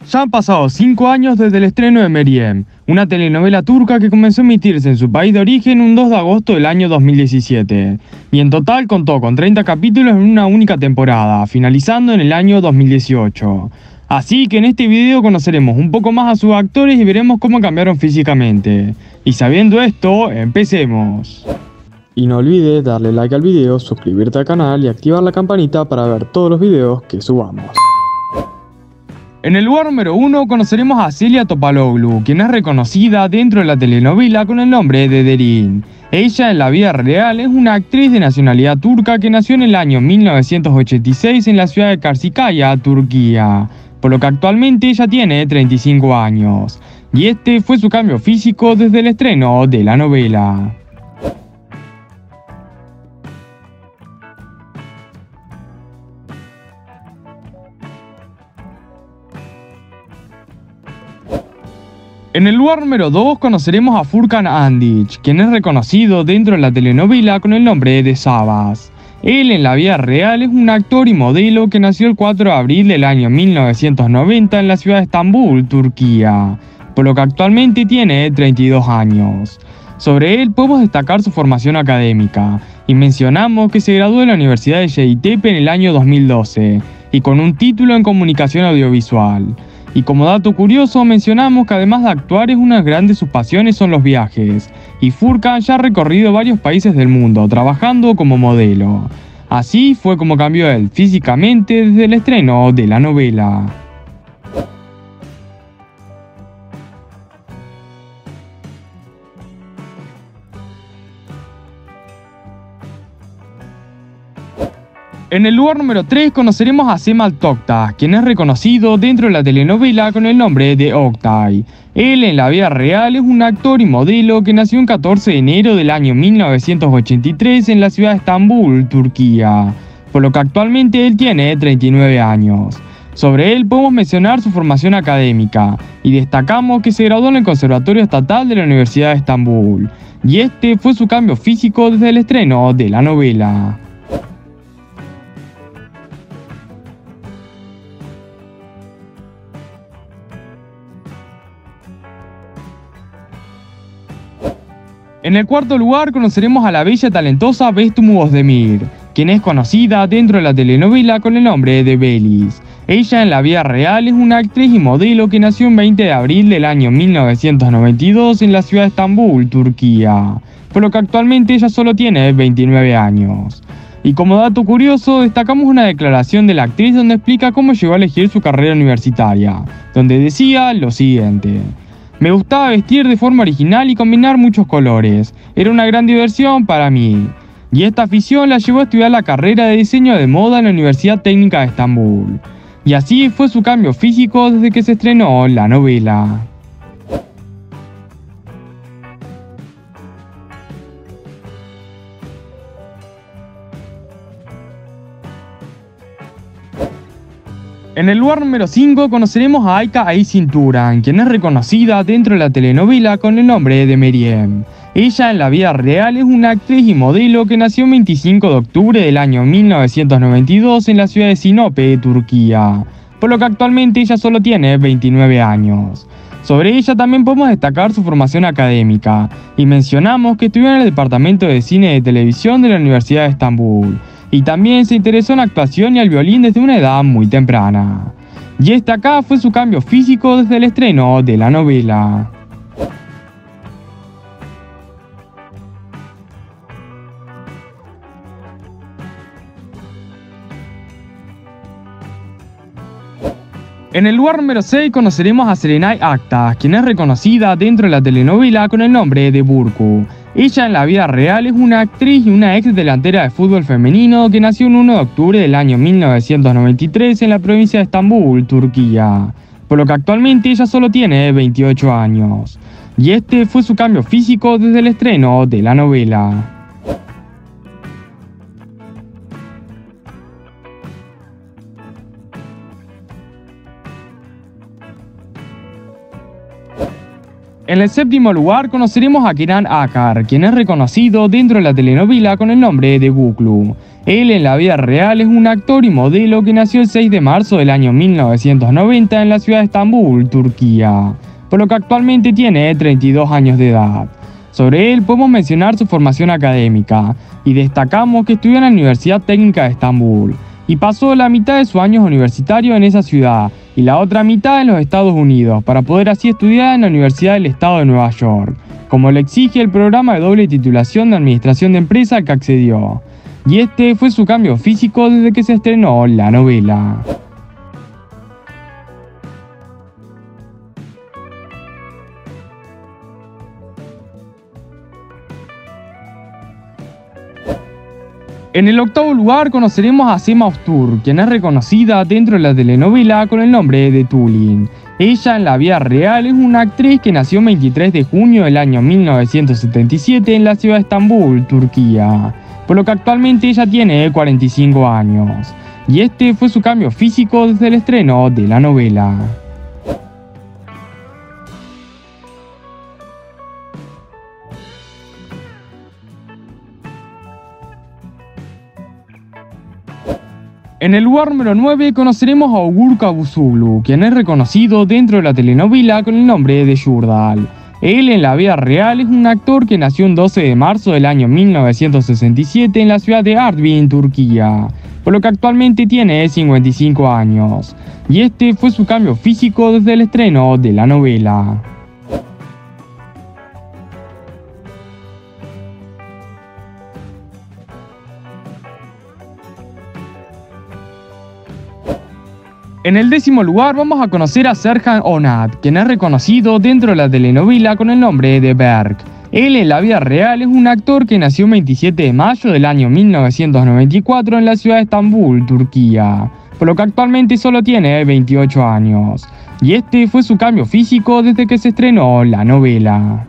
Ya han pasado 5 años desde el estreno de Meryem, una telenovela turca que comenzó a emitirse en su país de origen un 2 de agosto del año 2017, y en total contó con 30 capítulos en una única temporada, finalizando en el año 2018. Así que en este video conoceremos un poco más a sus actores y veremos cómo cambiaron físicamente. Y sabiendo esto, empecemos. Y no olvides darle like al video, suscribirte al canal y activar la campanita para ver todos los videos que subamos. En el lugar número 1 conoceremos a Celia Topaloglu, quien es reconocida dentro de la telenovela con el nombre de Derin. Ella en la vida real es una actriz de nacionalidad turca que nació en el año 1986 en la ciudad de Karşıyaka, Turquía, por lo que actualmente ella tiene 35 años. Y este fue su cambio físico desde el estreno de la novela. En el lugar número 2 conoceremos a Furkan Andic, quien es reconocido dentro de la telenovela con el nombre de Sabas. Él en la vida real es un actor y modelo que nació el 4 de abril del año 1990 en la ciudad de Estambul, Turquía, por lo que actualmente tiene 32 años. Sobre él podemos destacar su formación académica, y mencionamos que se graduó de la Universidad de Yeditepe en el año 2012, y con un título en comunicación audiovisual. Y como dato curioso mencionamos que además de actuar una de grandes sus pasiones son los viajes, y Furkan ya ha recorrido varios países del mundo trabajando como modelo. Así fue como cambió él físicamente desde el estreno de la novela. En el lugar número 3 conoceremos a Cemal Tokta, quien es reconocido dentro de la telenovela con el nombre de Oktay. Él en la vida real es un actor y modelo que nació el 14 de enero del año 1983 en la ciudad de Estambul, Turquía, por lo que actualmente él tiene 39 años. Sobre él podemos mencionar su formación académica, y destacamos que se graduó en el Conservatorio Estatal de la Universidad de Estambul, y este fue su cambio físico desde el estreno de la novela. En el cuarto lugar conoceremos a la bella y talentosa Bestumu Özdemir, quien es conocida dentro de la telenovela con el nombre de Beliz. Ella en la vida real es una actriz y modelo que nació el 20 de abril del año 1992 en la ciudad de Estambul, Turquía, por lo que actualmente ella solo tiene 29 años. Y como dato curioso, destacamos una declaración de la actriz donde explica cómo llegó a elegir su carrera universitaria, donde decía lo siguiente: "Me gustaba vestir de forma original y combinar muchos colores. Era una gran diversión para mí. Y esta afición la llevó a estudiar la carrera de diseño de moda en la Universidad Técnica de Estambul. Y así fue su cambio físico desde que se estrenó la novela". En el lugar número 5 conoceremos a Ayça Aysin Turan, quien es reconocida dentro de la telenovela con el nombre de Meryem. Ella en la vida real es una actriz y modelo que nació el 25 de octubre del año 1992 en la ciudad de Sinope, Turquía, por lo que actualmente ella solo tiene 29 años. Sobre ella también podemos destacar su formación académica, y mencionamos que estudió en el Departamento de Cine y Televisión de la Universidad de Estambul, y también se interesó en la actuación y al violín desde una edad muy temprana. Y este acá fue su cambio físico desde el estreno de la novela. En el lugar número 6 conoceremos a Serenay Aktaş, quien es reconocida dentro de la telenovela con el nombre de Burcu. Ella en la vida real es una actriz y una ex delantera de fútbol femenino que nació el 1 de octubre del año 1993 en la provincia de Estambul, Turquía, por lo que actualmente ella solo tiene 28 años. Y este fue su cambio físico desde el estreno de la novela. En el séptimo lugar conoceremos a Kenan Akar, quien es reconocido dentro de la telenovela con el nombre de Guklu. Él en la vida real es un actor y modelo que nació el 6 de marzo del año 1990 en la ciudad de Estambul, Turquía, por lo que actualmente tiene 32 años de edad. Sobre él podemos mencionar su formación académica, y destacamos que estudió en la Universidad Técnica de Estambul, y pasó la mitad de sus años universitarios en esa ciudad, y la otra mitad en los Estados Unidos, para poder así estudiar en la Universidad del Estado de Nueva York, como le exige el programa de doble titulación de Administración de Empresa al que accedió. Y este fue su cambio físico desde que se estrenó la novela. En el octavo lugar conoceremos a Sema Öztürk, quien es reconocida dentro de la telenovela con el nombre de Tulin. Ella en la vida real es una actriz que nació el 23 de junio del año 1977 en la ciudad de Estambul, Turquía, por lo que actualmente ella tiene 45 años. Y este fue su cambio físico desde el estreno de la novela. En el lugar número 9 conoceremos a Ogur Kabusoglu, quien es reconocido dentro de la telenovela con el nombre de Yurdal. Él en la vida real es un actor que nació el 12 de marzo del año 1967 en la ciudad de Artvin, Turquía, por lo que actualmente tiene 55 años. Y este fue su cambio físico desde el estreno de la novela. En el décimo lugar vamos a conocer a Serkan Onat, quien es reconocido dentro de la telenovela con el nombre de Berk. Él en la vida real es un actor que nació el 27 de mayo del año 1994 en la ciudad de Estambul, Turquía, por lo que actualmente solo tiene 28 años. Y este fue su cambio físico desde que se estrenó la novela.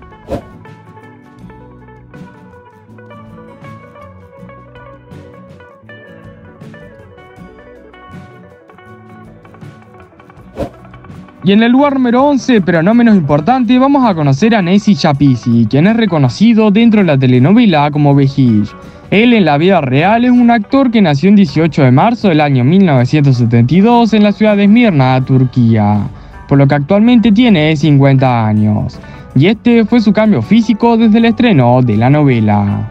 Y en el lugar número 11, pero no menos importante, vamos a conocer a Nessi Chapisi, quien es reconocido dentro de la telenovela como Behish. Él en la vida real es un actor que nació el 18 de marzo del año 1972 en la ciudad de Esmirna, Turquía, por lo que actualmente tiene 50 años. Y este fue su cambio físico desde el estreno de la novela.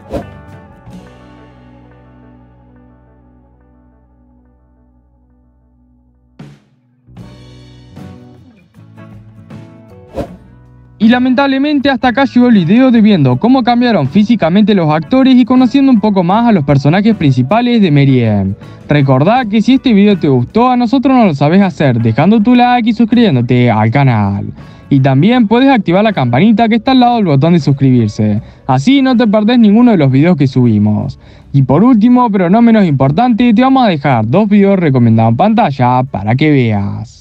Y lamentablemente hasta acá llegó el video de viendo cómo cambiaron físicamente los actores y conociendo un poco más a los personajes principales de Meryem. Recordá que si este video te gustó, a nosotros nos lo sabés hacer dejando tu like y suscribiéndote al canal. Y también puedes activar la campanita que está al lado del botón de suscribirse, así no te perdés ninguno de los videos que subimos. Y por último, pero no menos importante, te vamos a dejar dos videos recomendados en pantalla para que veas.